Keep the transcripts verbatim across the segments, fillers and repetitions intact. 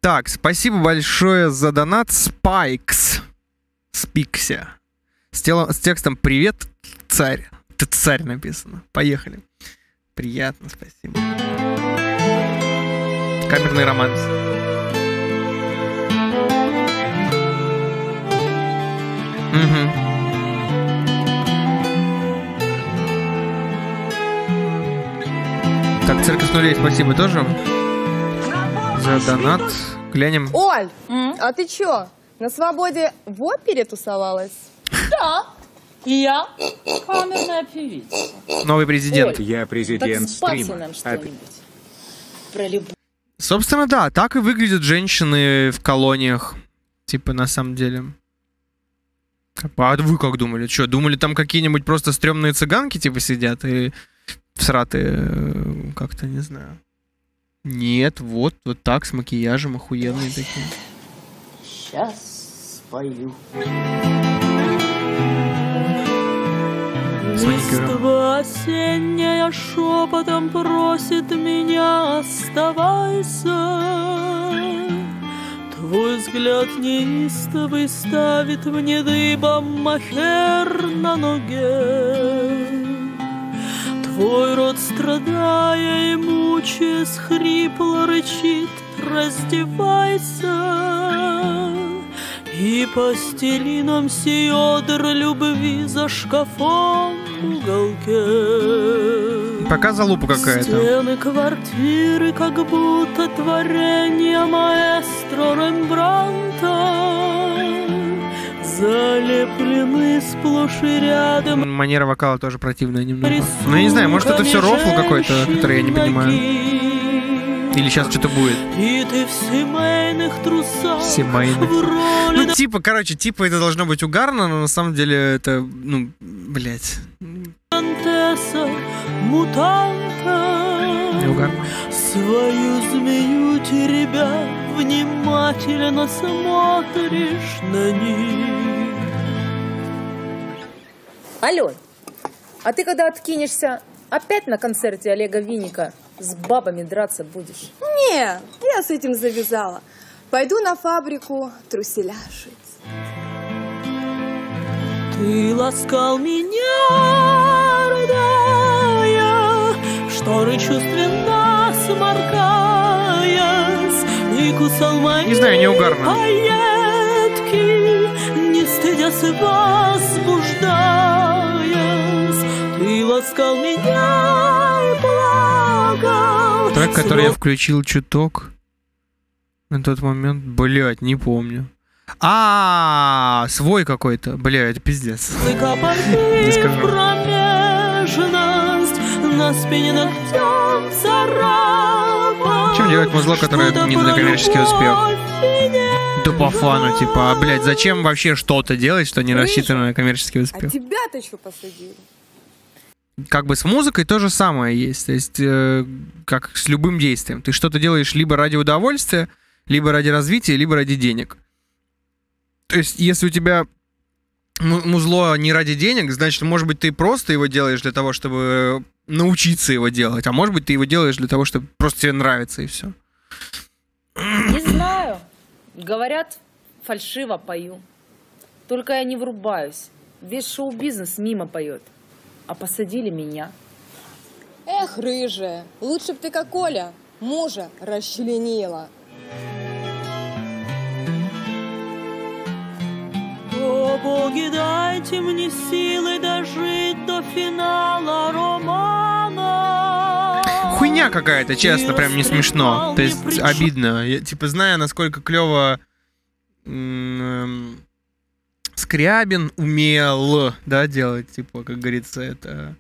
Так, спасибо большое за донат. Спайкс. Спикся. С, телом, с текстом «Привет, царь». Ты царь написано. Поехали. Приятно, спасибо. Камерный романс. Угу. Так, церковь с нулей, спасибо тоже за донат. Глянем. Оль, М? а ты чё, на свободе в опере тусовалась? Да. И я камерная певица. Новый президент. Оль, Я президент так спаси стрима. нам что-нибудь. Про любовь. Собственно, да, так и выглядят женщины в колониях. Типа, на самом деле. А вы как думали? Что, думали, там какие-нибудь просто стрёмные цыганки, типа, сидят и всратые, как-то, не знаю. Нет, вот, вот так, с макияжем, охуенные такие. Сейчас спою. С маникюром. Листва осенняя шепотом просит меня, оставайся. Твой взгляд неистовый ставит мне дыбом махер на ноге. Твой рот, страдая и мучаясь, хрипло рычит: раздевайся. И постели нам сиодр любви за шкафом в уголке. Пока залупа какая-то. Стены квартиры как будто творение маэстро Рембранта, залеплены сплошь и рядом. Манера вокала тоже противная немного. Ну, я не знаю, может, это все рофл какой-то, который я не понимаю. Или сейчас что-то будет. И ты в семейных трусах. Семейных. Ну, типа, короче, типа это должно быть угарно, но на самом деле это, ну, блядь. Мутанта. Не угарно. Свою змею теребя, внимательно смотришь на них. Алён, а ты когда откинешься, опять на концерте Олега Винника с бабами драться будешь? Не, я с этим завязала. Пойду на фабрику труселя шить. Ты ласкал меня, рыдая, шторы чувственно сморкаясь, и кусал мои Не знаю, не угарно. пайетки, не стыдясь и возбуждаясь. Ты ласкал меня и плакал. Трек, который я включил чуток на тот момент, блядь, не помню. А, свой какой-то, бля, это пиздец. Не скажу. Чем делать музло, которое не на коммерческий успех? Да по фану, типа, а, блядь, зачем вообще что-то делать, что не рассчитано на коммерческий А успех? тебя-то что посадили? Как бы с музыкой то же самое есть. То есть, э, как с любым действием. Ты что-то делаешь либо ради удовольствия, либо ради развития, либо ради денег. То есть, если у тебя музло не ради денег, значит, может быть, ты просто его делаешь для того, чтобы научиться его делать, а может быть, ты его делаешь для того, чтобы просто тебе нравится, и все. Не знаю. Говорят, фальшиво пою. Только я не врубаюсь. Весь шоу-бизнес мимо поет. А посадили меня. Эх, рыжая, лучше б ты, как Оля, мужа расчленила. О, боги, дайте мне силы дожить до финала романа. Хуйня какая-то, честно, прям не смешно. То есть обидно. Я, типа, зная, насколько клево м- Скрябин умел, да, делать, типа, как говорится, это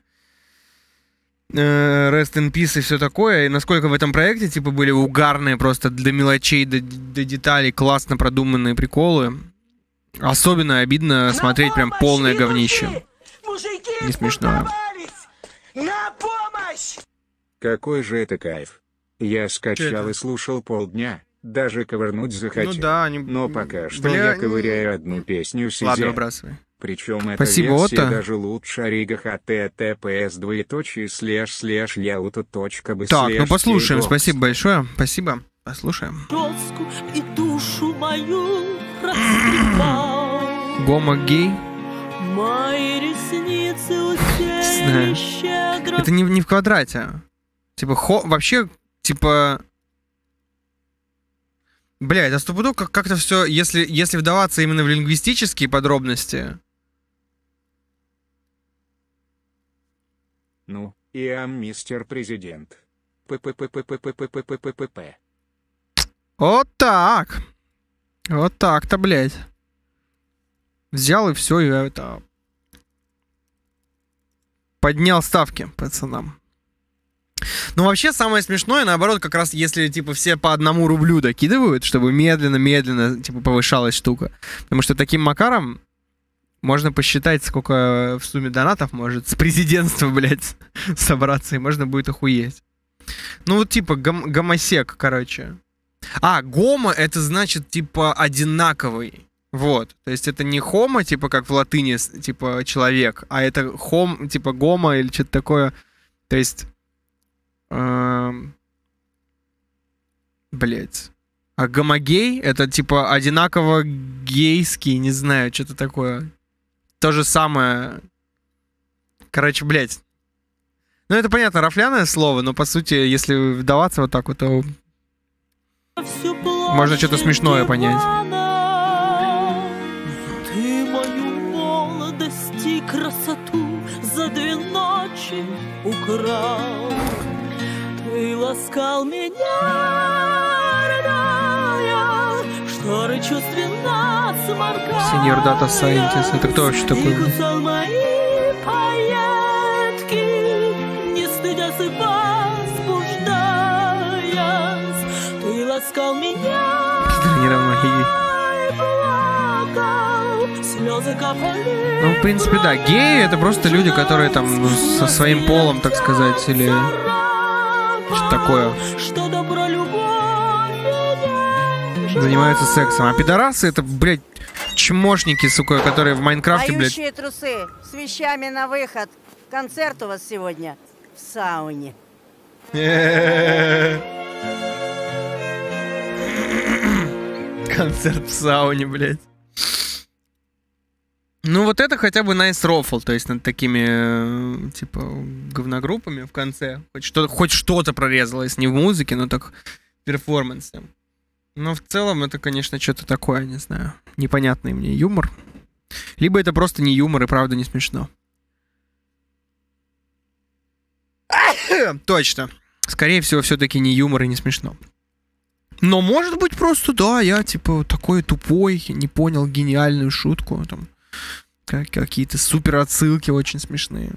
э, Rest in Peace и все такое, и насколько в этом проекте, типа, были угарные просто до мелочей, до, до деталей классно продуманные приколы. Особенно обидно смотреть прям полное говнище. Не смешно. На помощь! Какой же это кайф. Я скачал и слушал полдня, даже ковырнуть захотел. Ну да, они... Но пока что Бля... я ковыряю одну песню сидя. Ладно, выбрасывай. Причем эта Спасибо, версия Отто. даже лучше Рига https двоеточие слэш слэш яута точка бы Так, ну слэш послушаем. кейбокс. Спасибо большое. Спасибо. Послушаем. Жестку и душу мою растрепал. Гомо-гей? Мои ресницы усеяли щедро. Это не, не в квадрате. Типа, хо... вообще, типа... Бля, это стопудово как- как-то все, если, если вдаваться именно в лингвистические подробности. Ну, и ам, мистер президент. П-п-п-п-п-п-п-п-п-п. Вот так. Вот так-то, блядь. Взял и все, и это... Поднял ставки пацанам. Ну, вообще, самое смешное, наоборот, как раз если, типа, все по одному рублю докидывают, чтобы медленно-медленно, типа, повышалась штука. Потому что таким макаром можно посчитать, сколько в сумме донатов может с президентства, блядь, собраться, и можно будет охуеть. Ну, вот, типа, гом- гомосек, короче. А, гомо — это значит, типа, одинаковый. Вот. То есть это не хомо, типа, как в латыни, типа, человек, а это хом, типа, гомо или что-то такое. То есть... Эм... Блять. А гомогей — это, типа, одинаково гейский, не знаю, что-то такое. То же самое. Короче, блять. Ну, это, понятно, рафляное слово, но, по сути, если вдаваться вот так вот, то... Можно что-то смешное понять. Ты мою молодость и красоту за две ночи украл. Ты ласкал меня, родная, шторы чувственно сморкал. Senior Data Scientist. Это кто вообще такой? И кусал мои пайетки, не стыдясь и возбуждаясь. Ты ласкал меня, и плакал, слезы капали. Ну, в принципе, да. Геи — это просто люди, которые там ну, со своим полом, так сказать, или что такое, Что добро, любовь и занимаются сексом. А пидорасы — это, блядь, чмошники, сука, которые в Майнкрафте, блядь... Поющие трусы с вещами на выход. Концерт у вас сегодня в сауне. Концерт в сауне, блядь. Ну, вот это хотя бы nice рофл, то есть над такими, э, типа, говногруппами в конце. Хоть что-то, хоть что-то прорезалось, не в музыке, но так в перформансе. Но в целом это, конечно, что-то такое, не знаю, непонятный мне юмор. Либо это просто не юмор и правда не смешно. Точно. Скорее всего, все-таки не юмор и не смешно. Но может быть просто, да, я типа такой тупой, не понял гениальную шутку. Там как- какие-то супер отсылки очень смешные.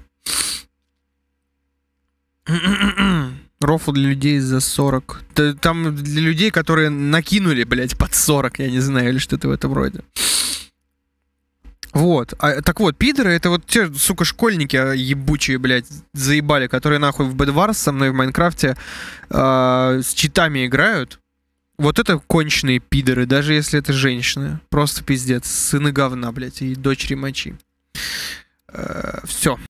Рофл для людей за сорок. Т- Там для людей, которые накинули, блядь, под сорок, я не знаю, или что-то в этом роде. Вот. А, так вот, пидоры — это вот те, сука, школьники ебучие, блядь, заебали, которые нахуй в Bedwars со мной в Майнкрафте э, с читами играют. Вот это конченые пидоры, даже если это женщины. Просто пиздец. Сыны говна, блядь, и дочери мочи. Э, все.